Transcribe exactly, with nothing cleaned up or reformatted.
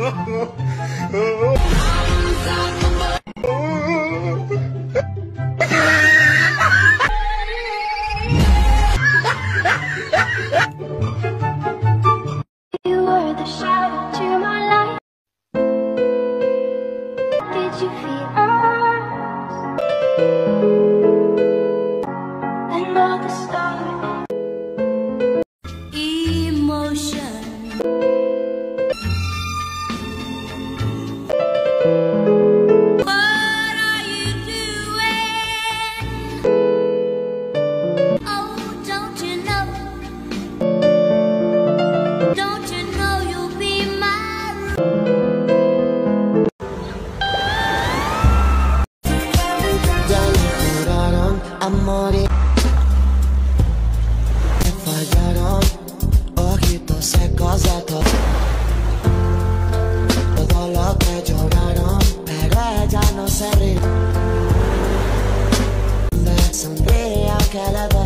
You were the shadow to my light. Did you feel us? Another star. Emotion. What are you doing? Oh, don't you know? Don't you know you'll be my Ya le juraron a morir, me fallaron, ojitos secos de todo, todo lo que lloraron, pero ella no se ríe, me sonríe aunque le duele.